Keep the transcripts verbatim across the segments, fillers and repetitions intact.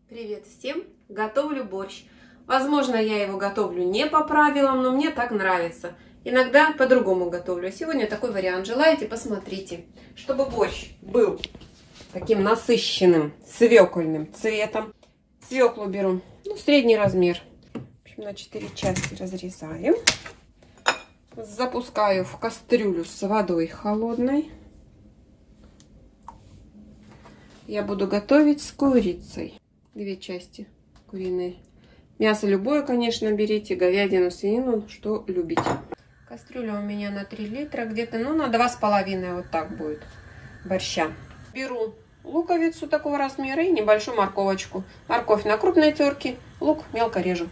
Привет всем! Готовлю борщ. Возможно, я его готовлю не по правилам, но мне так нравится. Иногда по-другому готовлю. Сегодня такой вариант. Желаете? Посмотрите. Чтобы борщ был таким насыщенным, свекольным цветом. Свеклу беру, ну, средний размер. В общем, на четыре части разрезаем. Запускаю в кастрюлю с водой холодной. Я буду готовить с курицей. Две части куриные. Мясо любое, конечно, берите. Говядину, свинину, что любите. Кастрюля у меня на три литра. Где-то, ну, на два с половиной вот так будет борща. Беру луковицу такого размера и небольшую морковочку. Морковь на крупной терке, лук мелко режу.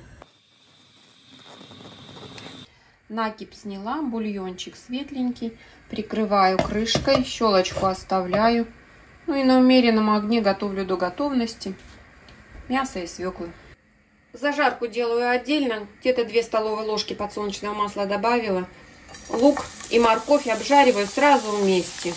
Накипь сняла, бульончик светленький. Прикрываю крышкой, щелочку оставляю. Ну и на умеренном огне готовлю до готовности мясо и свеклу. Зажарку делаю отдельно. Где-то две столовые ложки подсолнечного масла добавила. Лук и морковь обжариваю сразу вместе.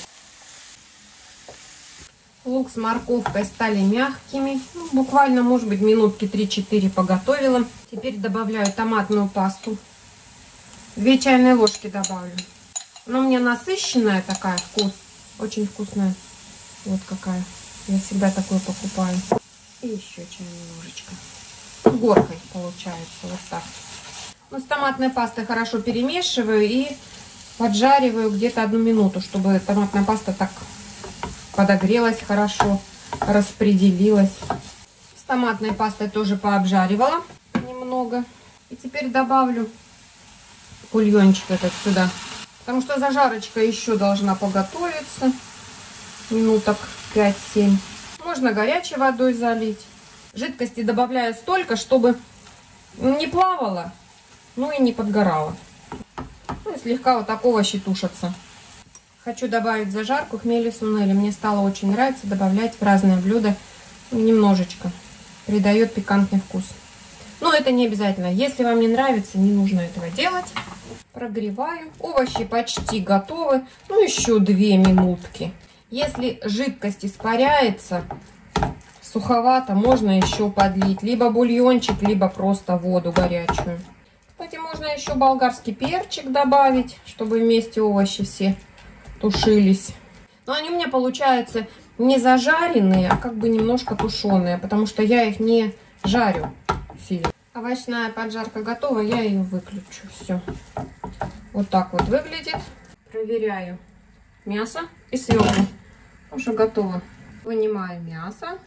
Лук с морковкой стали мягкими. Ну, буквально, может быть, минутки три-четыре поготовила. Теперь добавляю томатную пасту. Две чайные ложки добавлю. Она у меня насыщенная такая, вкус. Очень вкусная. Вот какая. Я всегда такую покупаю. И еще чайная ложечка. С горкой получается. Вот так. Ну, с томатной пастой хорошо перемешиваю и поджариваю где-то одну минуту, чтобы томатная паста так подогрелась хорошо, распределилась. С томатной пастой тоже пообжаривала немного. И теперь добавлю бульончик этот сюда. Потому что зажарочка еще должна поготовиться. Минуток пять-семь. Можно горячей водой залить. Жидкости добавляю столько, чтобы не плавало, ну и не подгорало. Ну и слегка вот так овощи тушатся. Хочу добавить зажарку хмели сунели. Мне стало очень нравиться добавлять в разные блюда немножечко. Придает пикантный вкус. Но это не обязательно. Если вам не нравится, не нужно этого делать. Прогреваю. Овощи почти готовы. Ну еще две минутки. Если жидкость испаряется, суховато, можно еще подлить либо бульончик, либо просто воду горячую. Кстати, можно еще болгарский перчик добавить, чтобы вместе овощи все тушились. Но они у меня получаются не зажаренные, а как бы немножко тушеные, потому что я их не жарю сильно. Овощная поджарка готова, я ее выключу. Все. Вот так вот выглядит. Проверяю мясо и свеклу. Уже готово. Вынимаю мясо.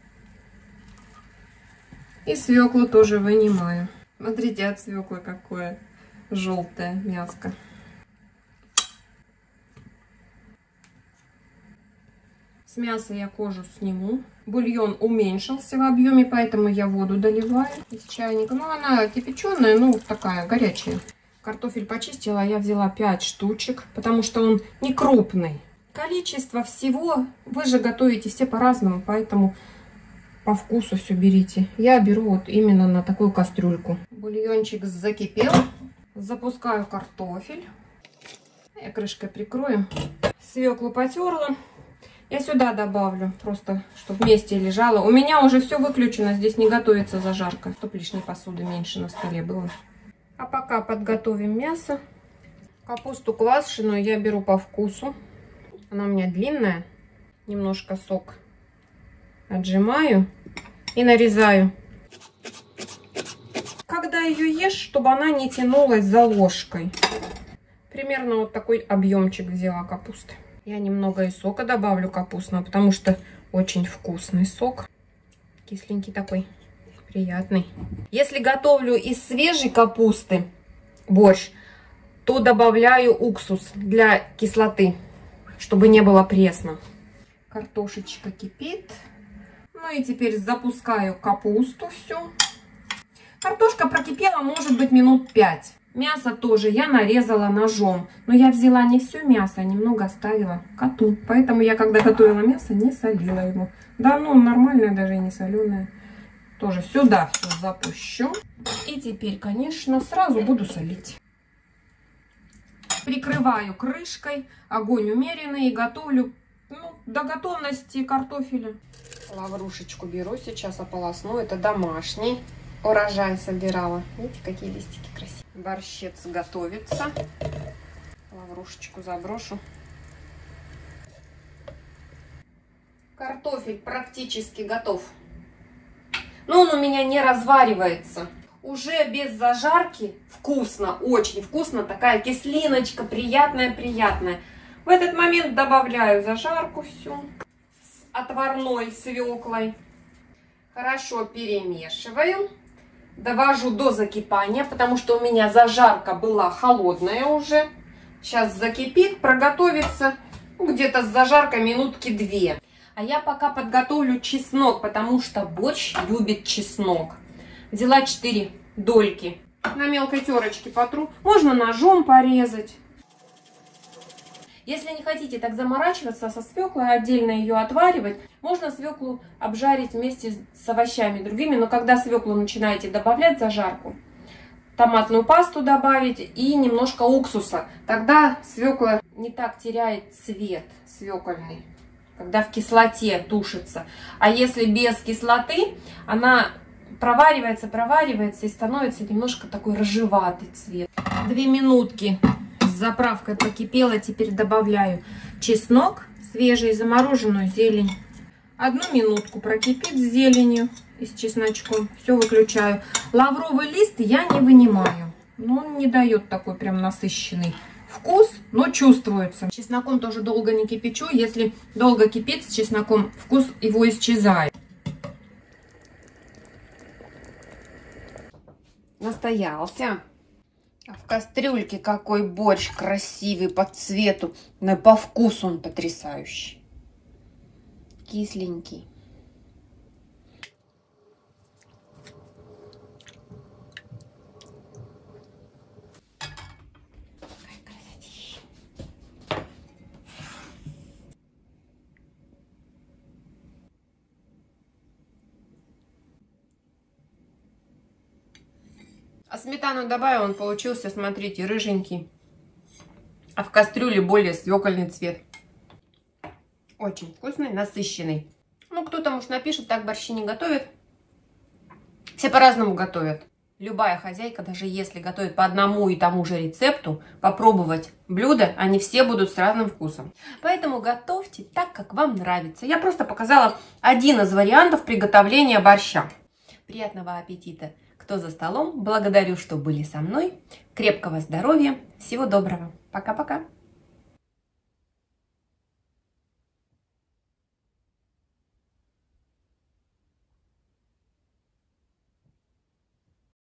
И свеклу тоже вынимаю. Смотрите, от свеклы какое желтое мяско. С мяса я кожу сниму. Бульон уменьшился в объеме, поэтому я воду доливаю из чайника. Ну, она кипяченая, ну, такая горячая. Картофель почистила, я взяла пять штучек, потому что он не крупный. Количество всего вы же готовите все по-разному, поэтому по вкусу все берите. Я беру вот именно на такую кастрюльку. Бульончик закипел. Запускаю картофель. Я крышкой прикрою. Свеклу потерла. Я сюда добавлю, просто чтобы вместе лежало. У меня уже все выключено, здесь не готовится зажарка, чтобы лишней посуды меньше на столе было. А пока подготовим мясо. Капусту квашеную я беру по вкусу. Она у меня длинная. Немножко сок отжимаю и нарезаю. Когда ее ешь, чтобы она не тянулась за ложкой. Примерно вот такой объемчик взяла капусты. Я немного и сока добавлю капустного, потому что очень вкусный сок. Кисленький такой, приятный. Если готовлю из свежей капусты борщ, то добавляю уксус для кислоты, чтобы не было пресно. Картошечка кипит. Ну и теперь запускаю капусту всю. Картошка прокипела, может быть, минут пять. Мясо тоже я нарезала ножом. Но я взяла не все мясо, а немного оставила коту. Поэтому я, когда готовила мясо, не солила его. Да, ну, нормальное, даже и не соленое. Тоже сюда все запущу. И теперь, конечно, сразу буду солить. Прикрываю крышкой. Огонь умеренный и готовлю, ну, до готовности картофеля. Лаврушечку беру сейчас, ополосну. Это домашний. Урожай собирала. Видите, какие листики красивые. Борщец готовится. Лаврушечку заброшу. Картофель практически готов. Но он у меня не разваривается. Уже без зажарки вкусно, очень вкусно. Такая кислиночка, приятная-приятная. В этот момент добавляю зажарку всю с отварной свеклой. Хорошо перемешиваю. Довожу до закипания, потому что у меня зажарка была холодная уже. Сейчас закипит, проготовится где-то с зажаркой минутки две. А я пока подготовлю чеснок, потому что борщ любит чеснок. Взяла четыре дольки. На мелкой терочке потру. Можно ножом порезать. Если не хотите так заморачиваться со свеклой, отдельно ее отваривать, можно свеклу обжарить вместе с овощами другими. Но когда свеклу начинаете добавлять зажарку, томатную пасту добавить и немножко уксуса. Тогда свекла не так теряет цвет свекольный, когда в кислоте тушится. А если без кислоты, она проваривается, проваривается и становится немножко такой рыжеватый цвет. Две минутки с заправкой покипела. Теперь добавляю чеснок, свежий, замороженную зелень. Одну минутку прокипит с зеленью и с чесночком. Все выключаю. Лавровый лист я не вынимаю. Но он не дает такой прям насыщенный вкус, но чувствуется. Чесноком тоже долго не кипячу. Если долго кипит с чесноком, вкус его исчезает. Настоялся. А в кастрюльке какой борщ красивый по цвету. Но и по вкусу он потрясающий. Кисленький. А сметану добавил, он получился, смотрите, рыженький. А в кастрюле более свекольный цвет. Очень вкусный, насыщенный. Ну, кто-то, может, напишет, так борщи не готовят. Все по-разному готовят. Любая хозяйка, даже если готовит по одному и тому же рецепту, попробовать блюда, они все будут с разным вкусом. Поэтому готовьте так, как вам нравится. Я просто показала один из вариантов приготовления борща. Приятного аппетита! Кто за столом, благодарю, что были со мной. Крепкого здоровья, всего доброго. Пока-пока.